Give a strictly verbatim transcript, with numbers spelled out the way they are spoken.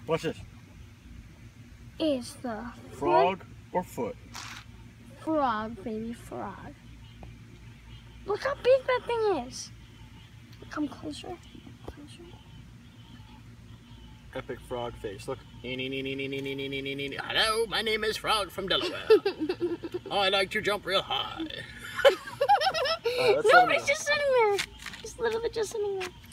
What's this? Is the Frog or foot? Frog, baby, frog. Look how big that thing is. Come closer. Closer. Epic frog face. Look. Hello, my name is Frog from Delaware. I like to jump real high. uh, No, he's just sitting there. He's literally just sitting there.